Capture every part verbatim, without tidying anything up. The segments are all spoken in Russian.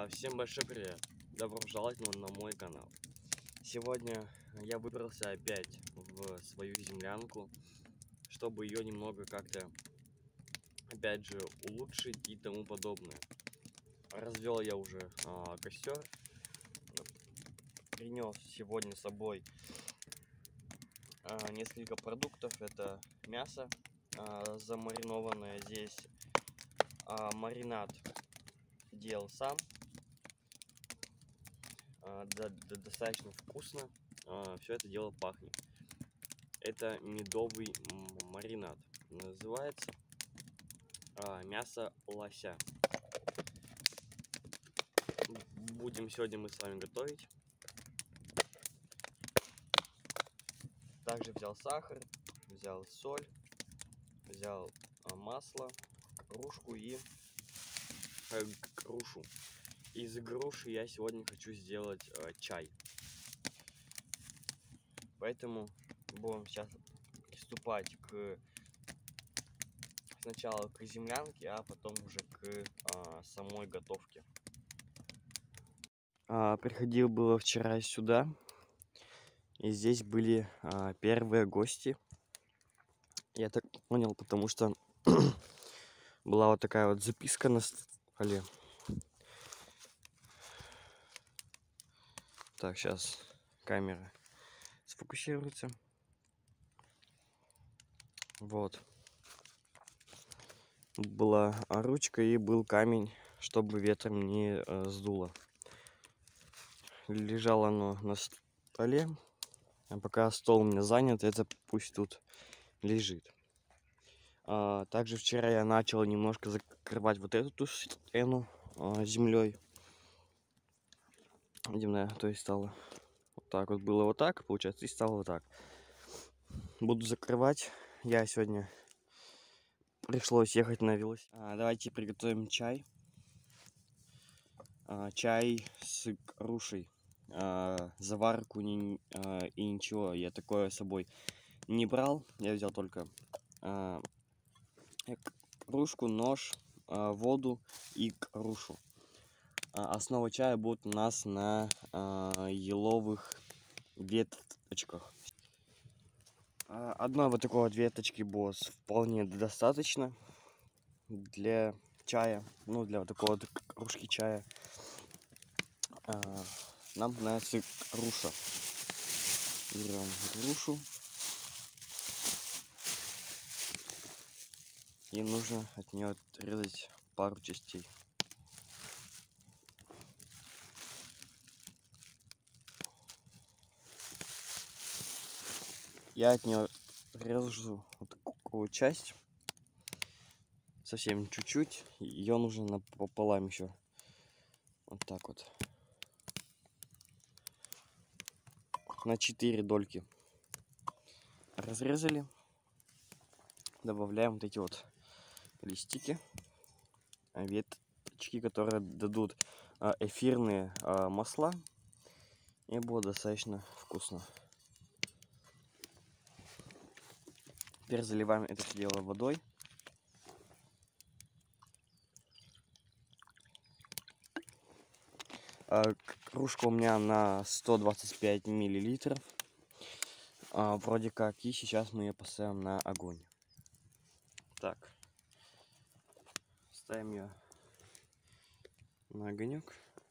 Всем большой привет! Добро пожаловать на мой канал. Сегодня я выбрался опять в свою землянку, чтобы ее немного как-то, опять же, улучшить и тому подобное. Развел я уже а, костер, принес сегодня с собой а, несколько продуктов. Это мясо а, замаринованное здесь, а, маринад делал сам. Да, да, достаточно вкусно, все это дело пахнет. Это медовый маринад, называется а, мясо лося. Будем сегодня мы с вами готовить. Также взял сахар, взял соль, взял а, масло, кружку и э, грушу. Из груши я сегодня хочу сделать э, чай. Поэтому будем сейчас приступать к сначала к землянке, а потом уже к а, самой готовке. А, приходил было вчера сюда, и здесь были а, первые гости. Я так понял, потому что была вот такая вот записка на столе. Так, сейчас камера сфокусируется. Вот. Была ручка и был камень, чтобы ветром не э, сдуло. Лежало оно на столе, а пока стол у меня занят, это пусть тут лежит. А, также вчера я начал немножко закрывать вот эту стену а, землей. Видимо, то есть стало вот так вот, было вот так, получается, и стало вот так. Буду закрывать. Я сегодня пришлось ехать на велосипеде. А, давайте приготовим чай. А, чай с грушей. А, заварку не, а, и ничего я такое с собой не брал. Я взял только а, кружку, нож, а, воду и грушу. А, основа чая будет у нас на а, еловых веточках. А, одной вот такой вот веточки будет вполне достаточно для чая, ну для вот такой вот кружки чая. А, нам понадобится груша. Берем грушу. И нужно от нее отрезать пару частей. Я от нее режу вот такую часть. Совсем чуть-чуть. Ее нужно напополам еще. Вот так вот. На четыре дольки разрезали. Добавляем вот эти вот листики, веточки, которые дадут эфирные масла, и будет достаточно вкусно. Теперь заливаем это все дело водой. Кружка у меня на сто двадцать пять миллилитров. Вроде как. И сейчас мы ее поставим на огонь. Так. Ставим ее на огонек.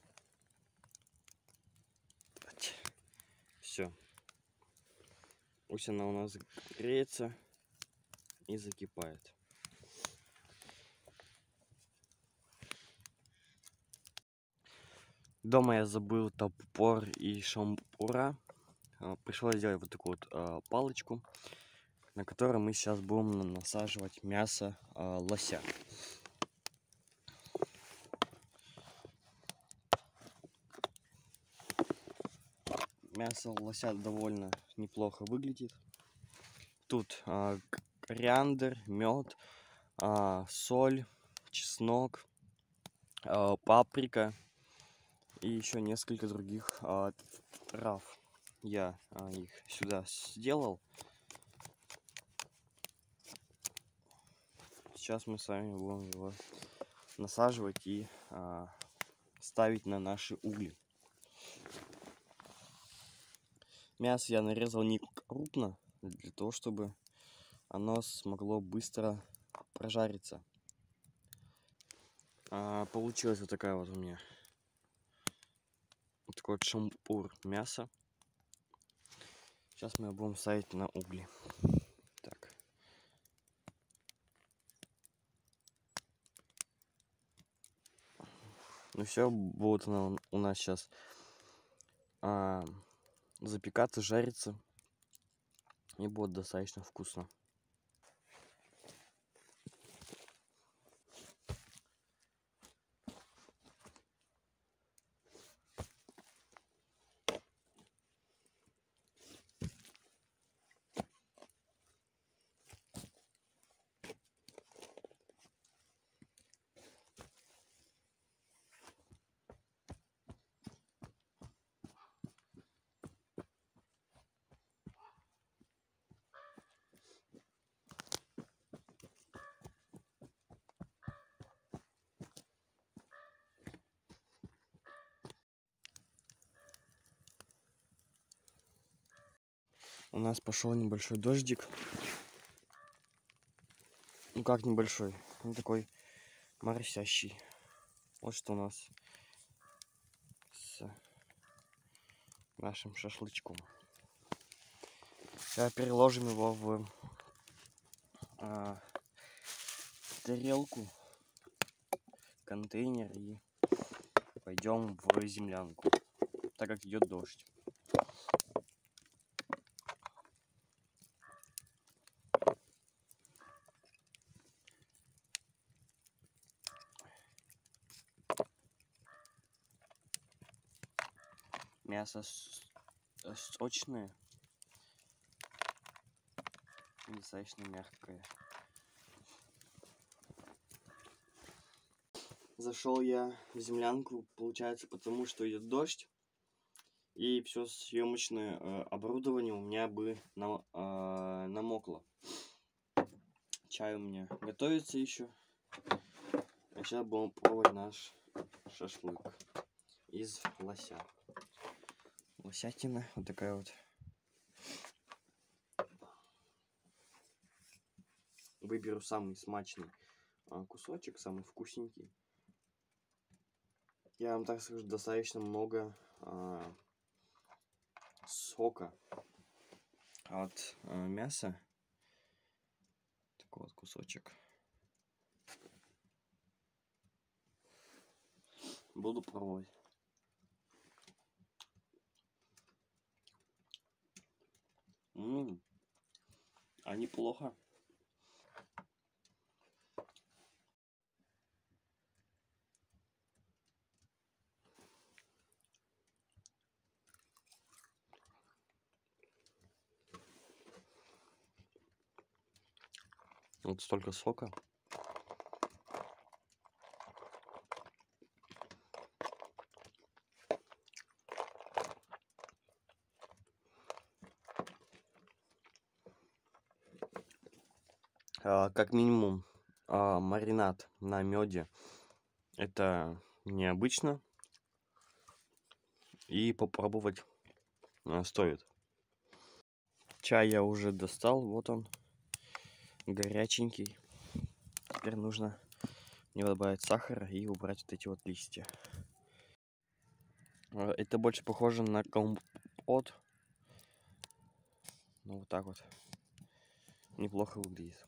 Все. Пусть она у нас греется и закипает. Дома я забыл топор и шампура. Пришлось сделать вот такую вот а, палочку, на которой мы сейчас будем насаживать мясо а, лося. Мясо лося довольно неплохо выглядит. Тут а, кориандр, мед, а, соль, чеснок, а, паприка и еще несколько других а, трав. Я а, их сюда сделал. Сейчас мы с вами будем его насаживать и а, ставить на наши угли. Мясо я нарезал не крупно, для того, чтобы оно смогло быстро прожариться. А, получилась вот такая вот у меня вот такой вот шампур мяса. Сейчас мы его будем ставить на угли. Так. Ну все, будет она у нас сейчас а, запекаться, жариться. И будет достаточно вкусно. У нас пошел небольшой дождик. Ну как небольшой? Он такой моросящий. Вот что у нас с нашим шашлычком. Сейчас переложим его в а, тарелку, контейнер и пойдем в землянку, так как идет дождь. Мясо сочное и достаточно мягкое. Зашел я в землянку, получается, потому что идет дождь, и все съемочное э, оборудование у меня бы на, э, намокло. Чай у меня готовится еще. А сейчас будем пробовать наш шашлык из лося. Лосятина вот такая вот. Выберу самый смачный а, кусочек, самый вкусненький. Я вам так скажу, достаточно много а, сока от а, мяса. Такой вот кусочек. Буду пробовать. Ммм, а неплохо. Вот столько сока. А, как минимум а, маринад на меде. Это необычно. И попробовать а, стоит. Чай я уже достал. Вот он. Горяченький. Теперь нужно мне добавить сахара и убрать вот эти вот листья. Это больше похоже на компот. Ну вот так вот. Неплохо выглядит.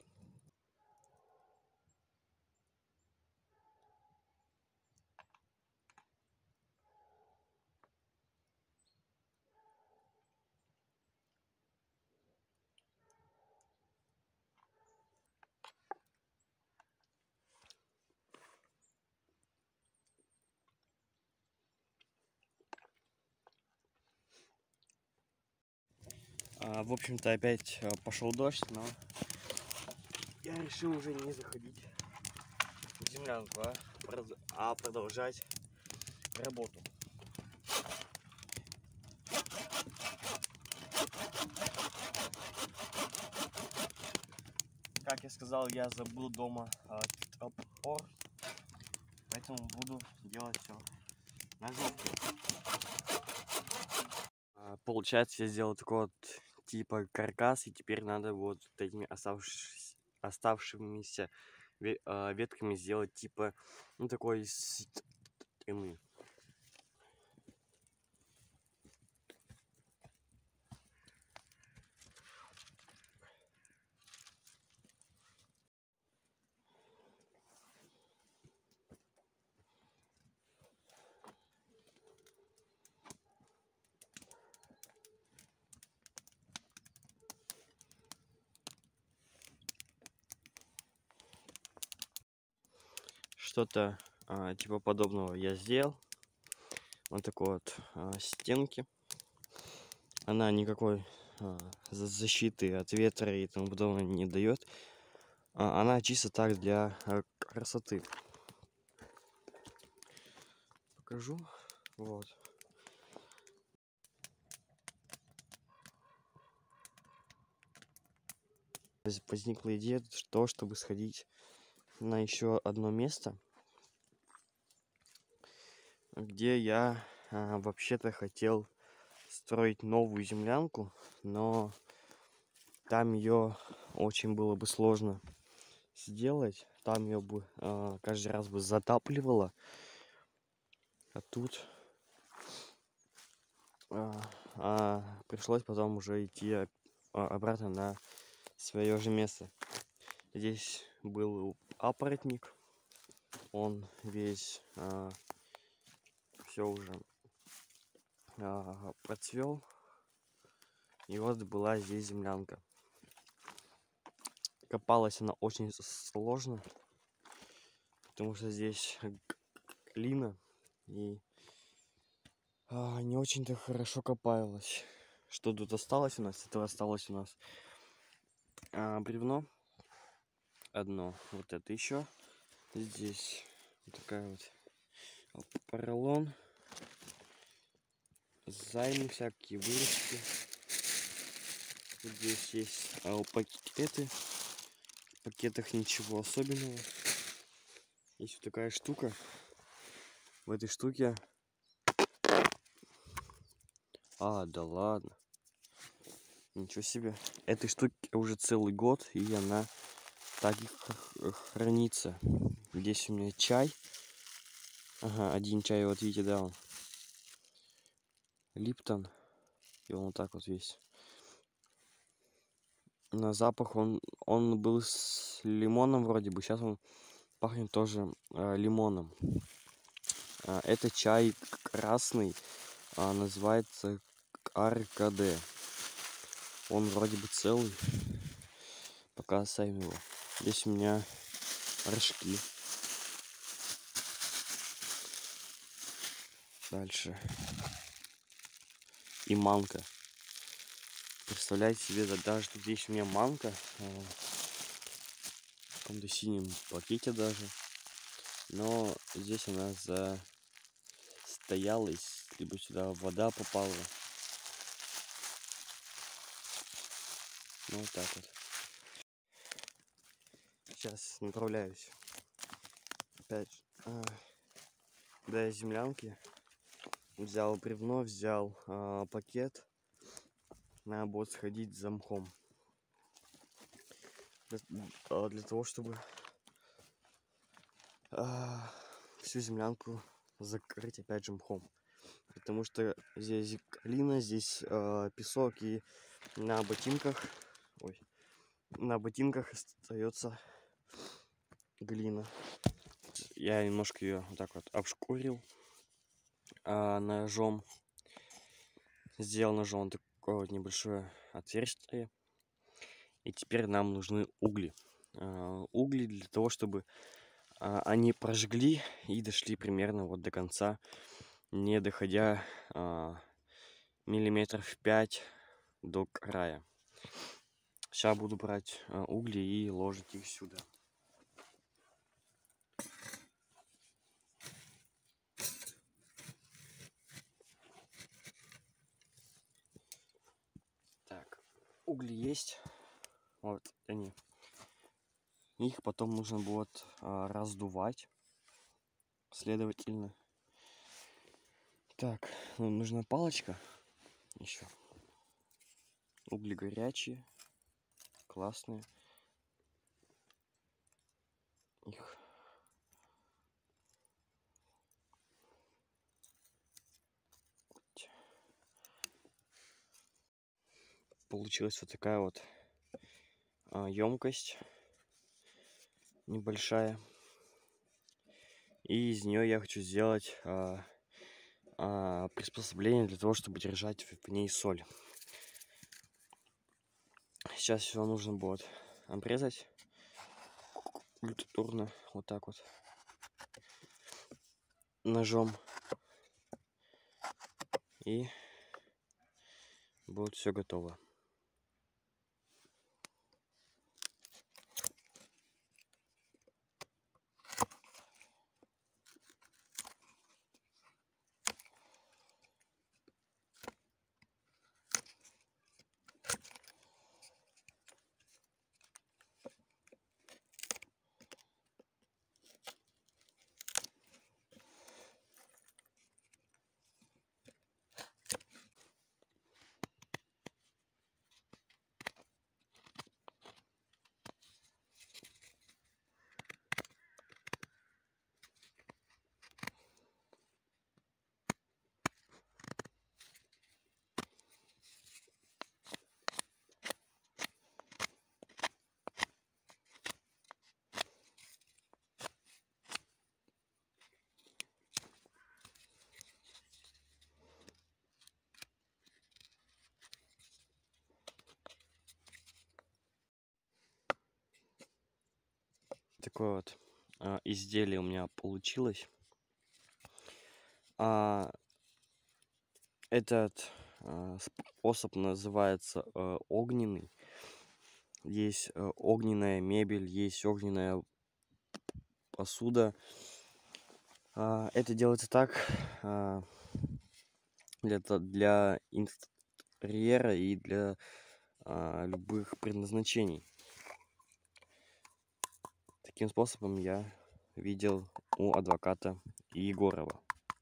А, в общем-то, опять пошел дождь, но я решил уже не заходить в землянку, а, а продолжать работу. Как я сказал, я забыл дома а, топор, поэтому буду делать все Ножом. Получается, я сделал такой вот типа каркас, и теперь надо вот этими оставшись, оставшимися ве, а, ветками сделать типа, ну, такой стены. Что-то а, типа подобного я сделал. Вот такой вот а, стенки. Она никакой а, защиты от ветра и тому подобное не дает. А, она чисто так для а, красоты. Покажу. Вот. Возникла идея, что чтобы сходить на еще одно место, где я а, вообще-то хотел строить новую землянку, но там ее очень было бы сложно сделать. Там ее бы а, каждый раз бы затапливало. А тут а, а, пришлось потом уже идти а, обратно на свое же место. Здесь был папоротник. Он весь а, все уже а, процвел. И вот была здесь землянка. Копалась она очень сложно, потому что здесь глина и а, не очень-то хорошо копалась. Что тут осталось у нас? Это осталось у нас а, бревно одно. Вот это еще. Здесь вот такая вот поролон. Займы всякие, выручки. Вот здесь есть а, пакеты. В пакетах ничего особенного. Есть вот такая штука. В этой штуке... А, да ладно. Ничего себе. Этой штуке уже целый год, и она так и хранится. Здесь у меня чай. Ага, один чай, вот видите, да, он. Липтон. И он вот так вот весь. На запах он, он был с лимоном вроде бы. Сейчас он пахнет тоже э, лимоном. А, это чай красный. А, называется Аркаде. Он вроде бы целый. Пока оставим его. Здесь у меня рожки. Дальше. И манка. Представляете себе, да, даже тут есть у меня манка. В каком-то синем пакете даже. Но здесь она застоялась. Либо сюда вода попала. Ну вот так вот. Сейчас направляюсь. Опять а, до землянки. Взял бревно, взял а, пакет. Надо будет сходить за мхом. Для, для того, чтобы а, всю землянку закрыть опять же мхом. Потому что здесь глина, здесь а, песок, и на ботинках, ой, на ботинках остается глина. Я немножко ее вот так вот обшкурил а, ножом. Сделал ножом такое вот небольшое отверстие. И теперь нам нужны угли. А, угли для того, чтобы а, они прожгли и дошли примерно вот до конца, не доходя а, миллиметров пять до края. Сейчас буду брать а, угли и ложить их сюда. Так, угли есть. Вот они. Их потом нужно будет а, раздувать. Следовательно, Так, нам нужна палочка еще. Угли горячие, классные. Их получилась вот такая вот а, емкость небольшая. И из нее я хочу сделать а, а, приспособление для того, чтобы держать в, в ней соль. Сейчас все нужно будет обрезать культурно, вот так вот, ножом. И будет все готово. Такое вот а, изделие у меня получилось. А, этот а, способ называется а, огненный. Есть а, огненная мебель, есть огненная посуда. А, это делается так а, для, для интерьера и для а, любых предназначений. Таким способом я видел у адвоката Егорова.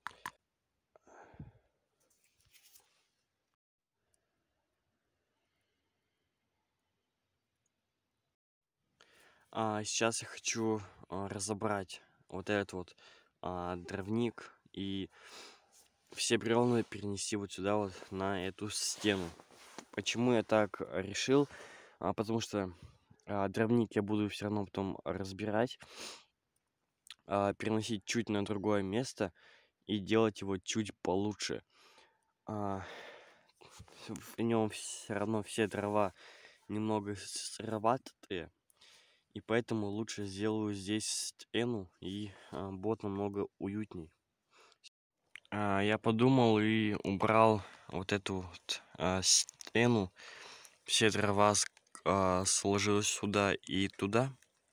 А сейчас я хочу а, разобрать вот этот вот а, дровник и все бревна перенести вот сюда вот на эту стену. Почему я так решил? А, потому что а, дровник я буду все равно потом разбирать, а, переносить чуть на другое место и делать его чуть получше. А, в нем все равно все дрова немного сыроватые. И поэтому лучше сделаю здесь стену, и а, будет намного уютней. А, я подумал и убрал вот эту вот, а, стену. Все дрова с- а, сложилось сюда и туда.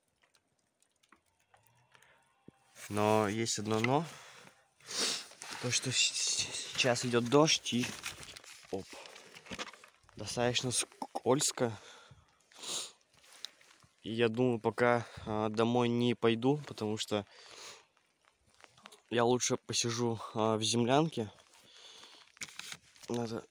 Но есть одно но. То, что с- сейчас идет дождь и оп, достаточно скользко. И я думаю, пока а, домой не пойду, потому что я лучше посижу а, в землянке. Надо...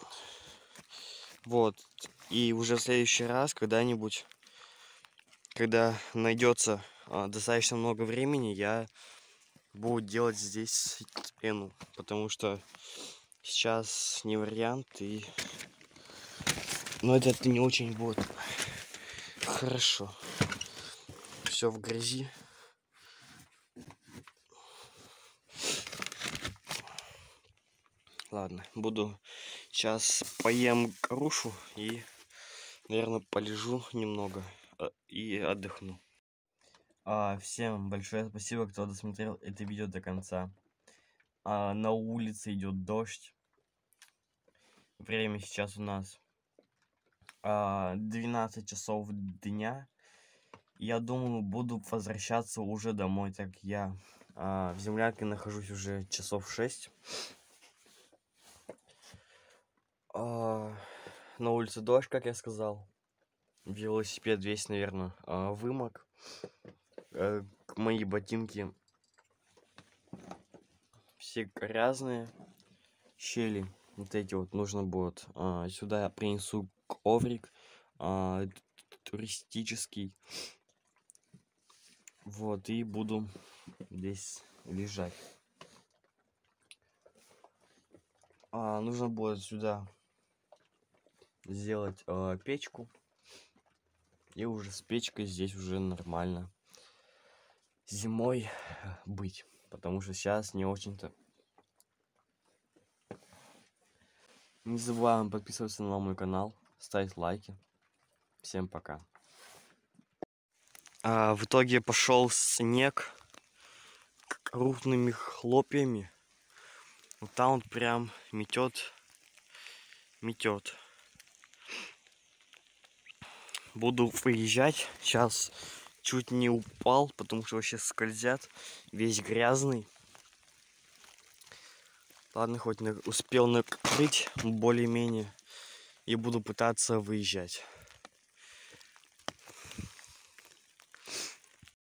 Вот. И уже в следующий раз, когда-нибудь, когда найдется а, достаточно много времени, я буду делать здесь стену. Потому что сейчас не вариант. И... Но это, это не очень будет хорошо. Все в грязи. Ладно, буду сейчас поем грушу и, наверное, полежу немного а, и отдохну. А, всем большое спасибо, кто досмотрел это видео до конца. А, на улице идет дождь. Время сейчас у нас а, двенадцать часов дня. Я думаю, буду возвращаться уже домой, так как я а, в землянке нахожусь уже часов шесть. А, на улице дождь, как я сказал. Велосипед весь, наверное, а, вымок. А, мои ботинки все грязные. щели вот эти вот нужно будет. А, сюда я принесу коврик а, туристический. Вот, и буду здесь лежать. А, нужно будет сюда сделать э, печку. И уже с печкой здесь уже нормально зимой быть. Потому что сейчас не очень-то. Не забываем подписываться на мой канал, ставить лайки. Всем пока. А, в итоге пошел снег крупными хлопьями. Вот там он прям метет, метет. Буду выезжать. Сейчас чуть не упал, потому что вообще скользят. Весь грязный. Ладно, хоть на... успел накрыть более-менее. И буду пытаться выезжать.